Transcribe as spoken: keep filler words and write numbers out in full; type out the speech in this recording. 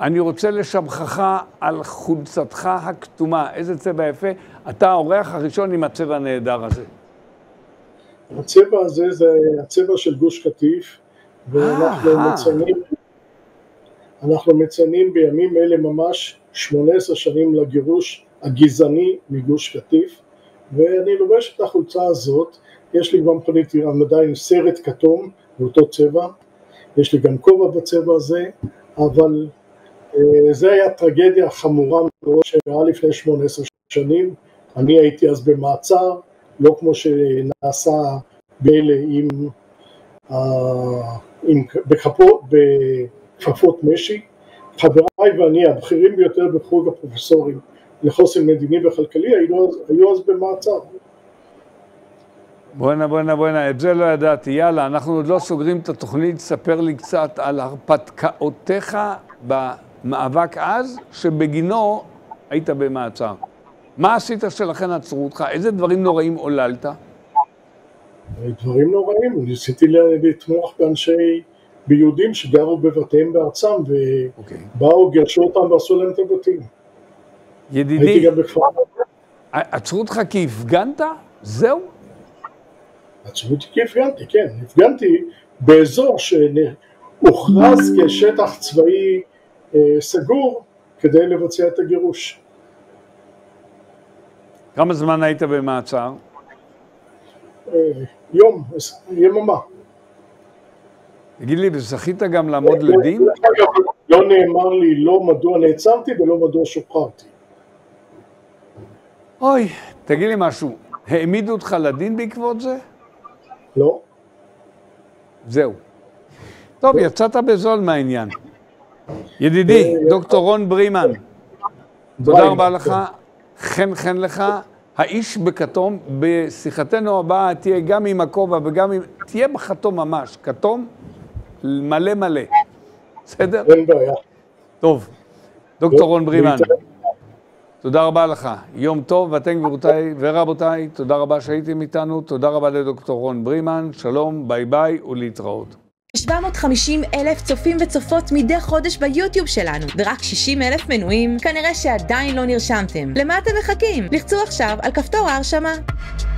אני רוצה לשבחך על חולצתך הכתומה. איזה צבע יפה. אתה האורח הראשון עם הצבע הנהדר הזה. הצבע הזה זה הצבע של גוש קטיף, ואנחנו מציינים, אנחנו מציינים בימים אלה ממש שמונה עשרה שנים לגירוש הגזעני מגוש קטיף, ואני לובש את החולצה הזאת. יש לי גם פניתי עדיין סרט כתום באותו צבע, יש לי גם כובע בצבע הזה, אבל זה היה טרגדיה חמורה מאוד שהיה לפני שמונה עשרה שנים. אני הייתי אז במעצר, לא כמו שנעשה באלה עם, עם בכפות, בכפפות משי. חבריי ואני, הבכירים ביותר בחוג הפרופסורים לחוסן מדיני וכלכלי, היו, היו אז במעצר. בואנה, בואנה, בואנה, את זה לא ידעתי. יאללה, אנחנו עוד לא סוגרים את התוכנית. ספר לי קצת על הרפתקאותיך במאבק אז, שבגינו היית במעצר. מה עשית שלכן עצרו אותך? איזה דברים נוראים עוללת? דברים נוראים. ניסיתי לתמוך באנשי, ביהודים שגרו בבתיהם בארצם, ובאו, גרשו אותם ועשו להם את הבתים. ידידי, הייתי גם בכפר. עצרו אותך כי הפגנת? זהו? עצרו אותי כי הפגנתי, כן. הפגנתי באזור שהוכרז כשטח צבאי אה, סגור כדי לבצע את הגירוש. כמה זמן היית במעצר? אה, יום, יממה. תגיד לי, וזכית גם לעמוד לדין? לא נאמר לי לא מדוע נעצרתי ולא מדוע שוחררתי. אוי, תגיד לי משהו, העמידו אותך לדין בעקבות זה? לא. זהו. טוב, יצאת בזול מהעניין. ידידי, דוקטור רון ברימן, תודה רבה לך, חן חן לך. האיש בכתום, בשיחתנו הבאה תהיה גם עם הכובע וגם עם... תהיה בכתום ממש, כתום מלא מלא. בסדר? אין בעיה. טוב, דוקטור רון ברימן, תודה רבה לך. יום טוב, ואתם גבירותיי ורבותיי, תודה רבה שהייתם איתנו, תודה רבה לדוקטור רון ברימן, שלום, ביי ביי ולהתראות. שבע מאות וחמישים אלף צופים וצופות מדי חודש ביוטיוב שלנו, ורק שישים אלף מנויים. כנראה שעדיין לא נרשמתם. למה אתם מחכים? לחצו עכשיו על כפתור ההרשמה.